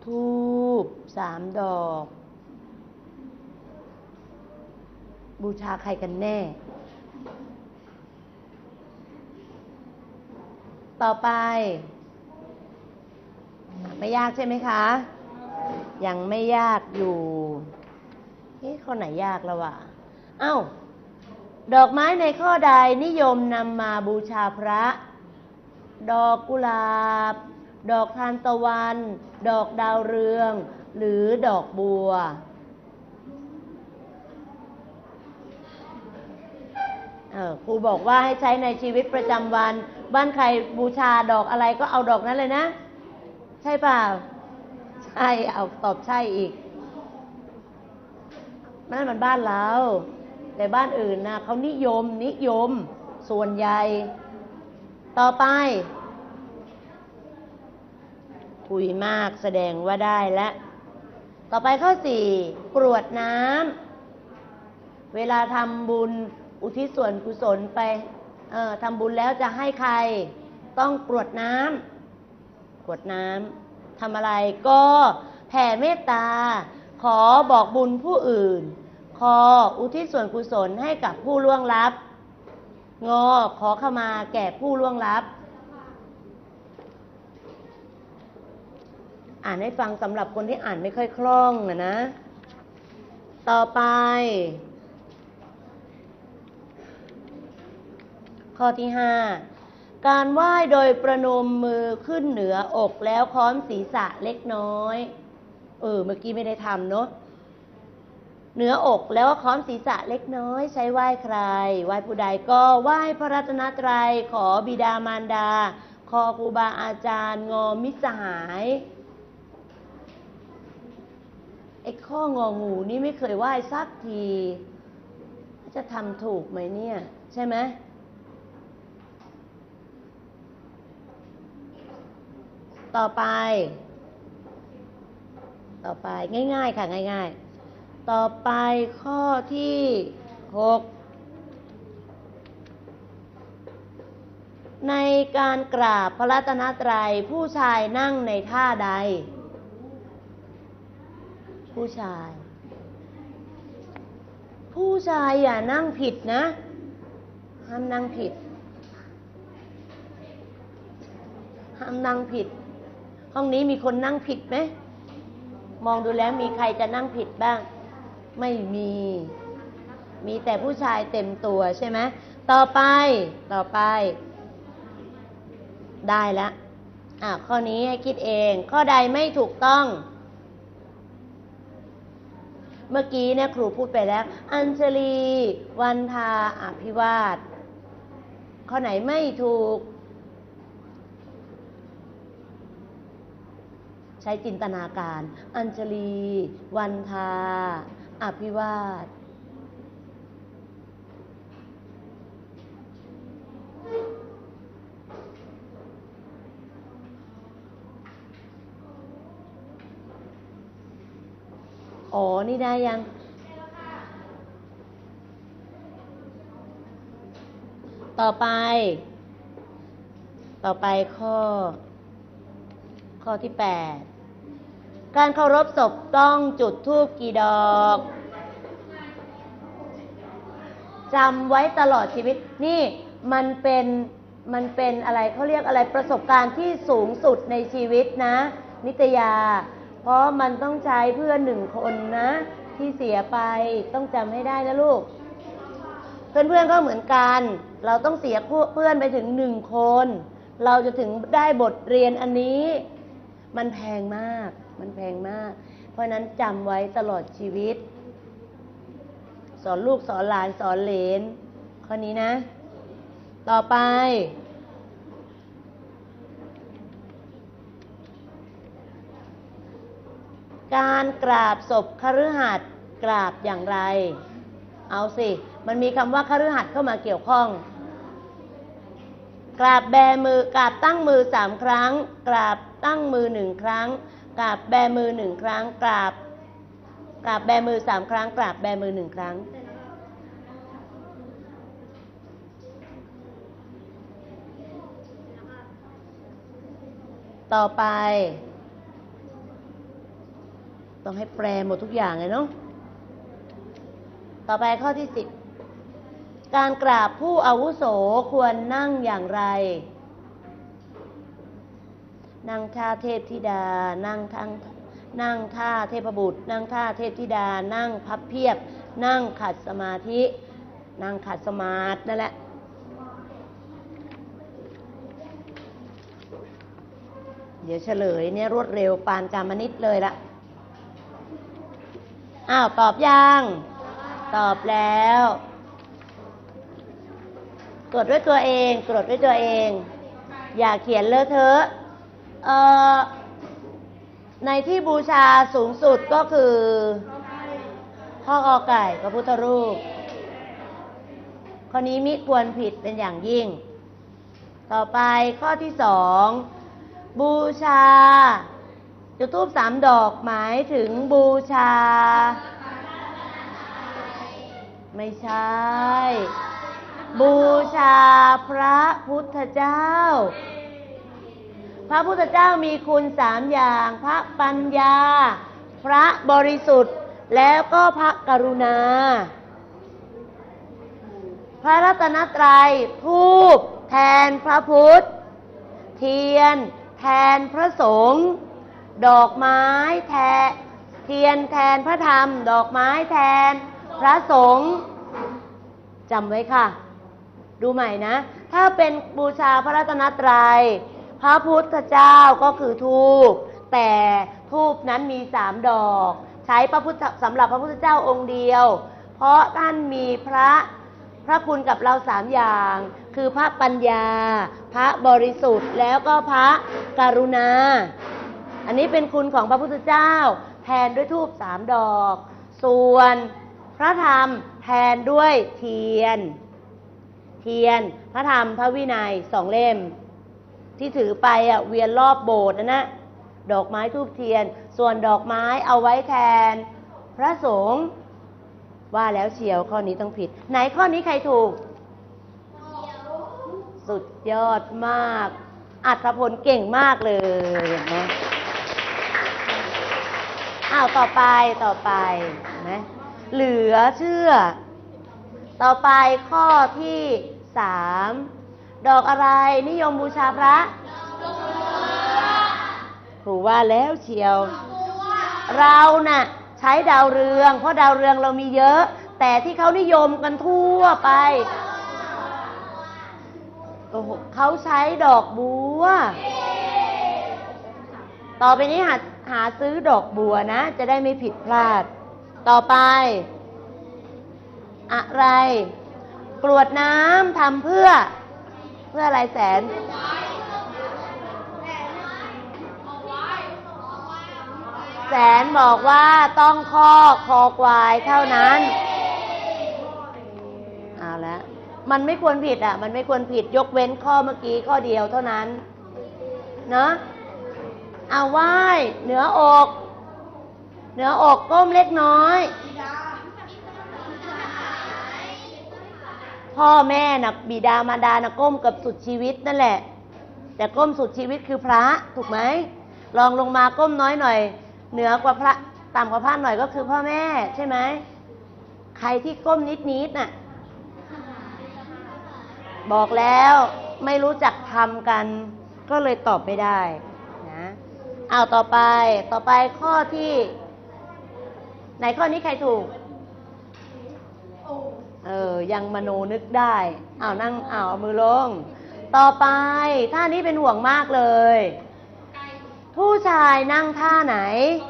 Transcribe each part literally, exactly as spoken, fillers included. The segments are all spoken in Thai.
ธูปสามดอกบูชาใครกันแน่ต่อไปไม่ยากใช่ไหมคะยังไม่ยากอยู่เอ๊ะข้อไหนยากแล้ววะเอ้าดอกไม้ในข้อใดนิยมนำมาบูชาพระดอกกุหลาบดอกทานตะวันดอกดาวเรืองหรือดอกบัวเออครูบอกว่าให้ใช้ในชีวิตประจำวันบ้านใครบูชาดอกอะไรก็เอาดอกนั้นเลยนะใช่เปล่าใช่เอาตอบใช่อีกนั่นมันบ้านเราแต่บ้านอื่นนะเขานิยมนิยมส่วนใหญ่ต่อไปคุยมากแสดงว่าได้แล้วต่อไปข้อสี่กรวดน้ำเวลาทำบุญอุทิศส่วนกุศลไปเอ่อทำบุญแล้วจะให้ใครต้องกรวดน้ำกรวดน้ำทำอะไรก็แผ่เมตตาขอบอกบุญผู้อื่นขออุทิศส่วนกุศลให้กับผู้ล่วงลับงอขอขมาแก่ผู้ล่วงลับอ่านให้ฟังสำหรับคนที่อ่านไม่ค่อยคล่องนะนะต่อไปข้อที่ห้าการไหว้โดยประนมมือขึ้นเหนืออกแล้วค้อมศีรษะเล็กน้อยเออเมื่อกี้ไม่ได้ทำเนาะเหนืออกแล้วก็ค้อมศีรษะเล็กน้อยใช้ไหว้ใครไหว้ผู้ใดก็ไหว้พระรัตนตรัยขอบิดามารดาขอครูบาอาจารย์งอมิตรสหายไอ้ข้ององูนี่ไม่เคยไหว้สักทีจะทำถูกไหมเนี่ยใช่ไหมต่อไปต่อไปง่ายๆค่ะง่ายๆต่อไปข้อที่หกในการกราบพระรัตนตรัยผู้ชายนั่งในท่าใดผู้ชายผู้ชายอย่านั่งผิดนะห้ามนั่งผิดห้ามนั่งผิดห้องนี้มีคนนั่งผิดไหมมองดูแล้วมีใครจะนั่งผิดบ้างไม่มีมีแต่ผู้ชายเต็มตัวใช่ไหมต่อไปต่อไปได้แล้วอ่ะข้อนี้ให้คิดเองข้อใดไม่ถูกต้องเมื่อกี้เนี่ยครูพูดไปแล้วอัญชลีวันทาอภิวาทข้อไหนไม่ถูกใช้จินตนาการอัญชลีวันทาอภิวาทอ๋อนี่ได้ยังต่อไปต่อไปข้อข้อที่แปดการเคารพศพต้องจุดธูปกี่ดอกจำไว้ตลอดชีวิตนี่มันเป็นมันเป็นอะไรเขาเรียกอะไรประสบการณ์ที่สูงสุดในชีวิตนะนิตยาเพราะมันต้องใช้เพื่อนหนึ่งคนนะที่เสียไปต้องจำให้ได้นะลูกเพื่อนๆก็เหมือนกันเราต้องเสียเพื่อนไปถึงหนึ่งคนเราจะถึงได้บทเรียนอันนี้มันแพงมากมันแพงมากเพราะนั้นจำไว้ตลอดชีวิตสอนลูกสอนหลานสอนเหลนข้อนี้นะต่อไปการกราบศพคฤหัสถ์กราบอย่างไรเอาสิมันมีคำว่าคฤหัสถ์เข้ามาเกี่ยวข้องกราบแบมือกราบตั้งมือสามครั้งกราบตั้งมือหนึ่งครั้งกราบแบมือหนึ่งครั้งกราบกราบแบมือสามครั้งกราบแบมือหนึ่งครั้งต่อไปต้องให้แปลหมดทุกอย่างเลยเนาะต่อไปข้อที่สิบการกราบผู้อาวุโสควรนั่งอย่างไรนั่งท่าเทพธิดานั่งทั้งนั่งท่าเทพบุตรนั่งท่าเทพธิดานั่งพับเพียบนั่งขัดสมาธินั่งขัดสมาธินั่นแหละเดี๋ยวเฉลยเนี่ยรวดเร็วปานกามนิตเลยละอ้าวตอบยังตอบแล้วกดด้วยตัวเองกดด้วยตัวเองอย่าเขียนเลอะเทอะเอ่อในที่บูชาสูงสุดก็คือพ่อกอไก่พระพุทธรูปข้อนี้มิควรผิดเป็นอย่างยิ่งต่อไปข้อที่สองบูชาจุดธูปสามดอกหมายถึงบูชาไม่ใช่บูชาพระพุทธเจ้าพระพุทธเจ้ามีคุณสามอย่างพระปัญญาพระบริสุทธิ์แล้วก็พระกรุณาพระรัตนตรัยธูปแทนพระพุทธเทียนแทนพระสงฆ์ดอกไม้แทนเทียนแทนพระธรรมดอกไม้แทนพระสงฆ์จำไว้ค่ะดูใหม่นะถ้าเป็นบูชาพระรัตนตรัยพระพุทธเจ้าก็คือธูปแต่ธูปนั้นมีสามดอกใช้พระพุทธสำหรับพระพุทธเจ้าองค์เดียวเพราะท่านมีพระพระคุณกับเราสามอย่างคือพระปัญญาพระบริสุทธิ์แล้วก็พระกรุณาอันนี้เป็นคุณของพระพุทธเจ้าแทนด้วยธูปสามดอกส่วนพระธรรมแทนด้วยเทียนเทียนพระธรรมพระวินัยสองเล่มที่ถือไปอ่ะเวียนรอบโบสถ์นะนะดอกไม้ธูปเทียนส่วนดอกไม้เอาไว้แทนพระสงฆ์ว่าแล้วเชียวข้อนี้ต้องผิดไหนข้อนี้ใครถูกสุดยอดมากอัฐพลเก่งมากเลยเห็นไหมอ้าวต่อไปต่อไปเห็นไหมเหลือเชื่อต่อไปข้อที่สามดอกอะไรนิยมบูชาพระครูว่าแล้วเชียวเราน่ะใช้ดาวเรืองเพราะดาวเรืองเรามีเยอะแต่ที่เขานิยมกันทั่วไปโอ้โหเขาใช้ดอกบัวต่อไปนี้หาหาซื้อดอกบัวนะจะได้ไม่ผิดพลาดต่อไปอะไรกรวดน้ำทำเพื่อเพื่ออะไรแสนแสนบอกว่าต้องข้อคอควายเท่านั้นเอาละมันไม่ควรผิดอ่ะมันไม่ควรผิดยกเว้นข้อเมื่อกี้ข้อเดียวเท่านั้นเนาะเอาไหว้เหนืออกเหนืออกก้มเล็กน้อยพ่อแม่น่ะบิดามารดาน่ะก้มกับสุดชีวิตนั่นแหละแต่ก้มสุดชีวิตคือพระถูกไหมลองลงมาก้มน้อยหน่อยเหนือกว่าพระต่ำกว่าพระหน่อยก็คือพ่อแม่ใช่ไหมใครที่ก้มนิดนิดน่ะบอกแล้วไม่รู้จักทำกันก็เลยตอบไม่ได้นะเอาต่อไปต่อไปข้อที่ไหนข้อนี้ใครถูกเออยังมโนนึกได้อ้าวนั่งอ้าวเอามือลงต่อไปท่านี้เป็นห่วงมากเลยผู้ชายนั่งท่าไหน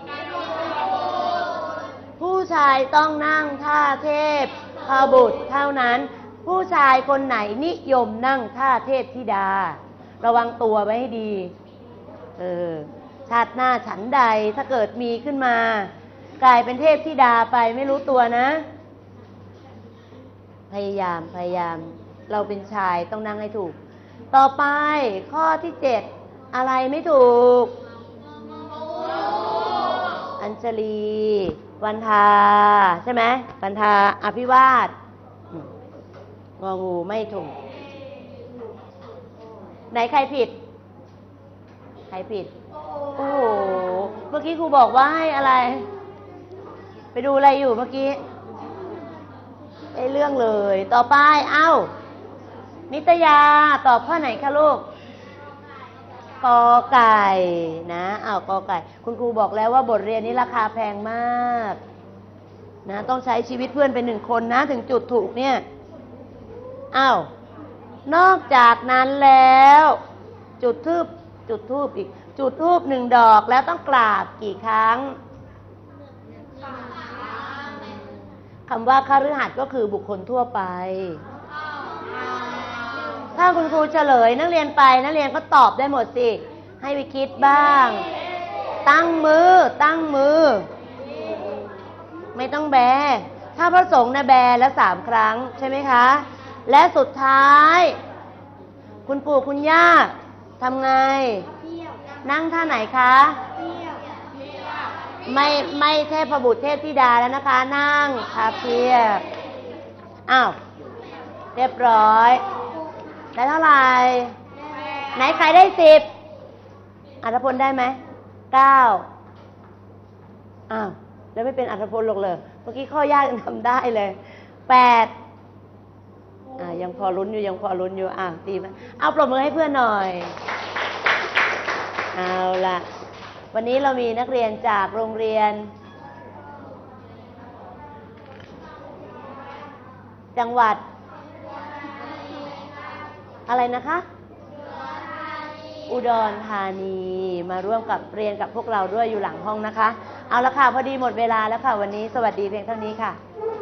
ผู้ชายต้องนั่งท่าเทพพบุตรเท่านั้นผู้ชายคนไหนนิยมนั่งท่าเทพธิดาระวังตัวไว้ให้ดีเออชาติหน้าฉันใดถ้าเกิดมีขึ้นมากลายเป็นเทพธิดาไปไม่รู้ตัวนะพยายามพยายามเราเป็นชายต้องนั่งให้ถูกต่อไปข้อที่เจ็ดอะไรไม่ถูกอัญชลีวันทาใช่ไหมวันทาอภิวาทงองูไม่ถูกไหนใครผิดใครผิดโอ้โหเมื่อกี้ครูบอกว่าให้อะไรไปดูอะไรอยู่เมื่อกี้ไอ้เรื่องเลย ต่อไป เอ้า นิตยา ตอบข้อไหนคะลูก กอไก่นะอ้าวกอไก่ คุณครูบอกแล้วว่าบทเรียนนี้ราคาแพงมากนะต้องใช้ชีวิตเพื่อนเป็นหนึ่งคนนะถึงจุดถูกเนี่ยอ้าวนอกจากนั้นแล้ว จุดทูบจุดทูบอีก จุดทูบหนึ่งดอกแล้วต้องกราบกี่ครั้งคำว่าคฤหัสถ์ก็คือบุคคลทั่วไปถ้าคุณครูเฉลยนักเรียนไปนักเรียนก็ตอบได้หมดสิให้ไปคิดบ้างตั้งมือตั้งมือไม่ต้องแบถ้าพระสงฆ์นะแบแล้วสามครั้งใช่ไหมคะและสุดท้ายคุณปู่คุณย่าทำไงนั่งท่าไหนคะไม่ไม่เทพบุตรเทพธิดาแล้วนะคะนั่งพับเพียบอ้าวเรียบร้อยได้เท่าไหร่ไหนใครได้สิบอัธพลได้ไหมเก้าอ้าวแล้วไม่เป็นอัธพลหรอกเลยเมื่อกี้ข้อยากยังทำได้เลยแปดอ่ายังพอลุ้นอยู่ยังพอลุ้นอยู่อ่าดีไหมเอาปรบมือให้เพื่อนหน่อยเอาล่ะวันนี้เรามีนักเรียนจากโรงเรียนจังหวัดอะไรนะคะอุดรธานีมาร่วมกับเรียนกับพวกเราด้วยอยู่หลังห้องนะคะเอาละค่ะพอดีหมดเวลาแล้วค่ะวันนี้สวัสดีเพียงเท่านี้ค่ะ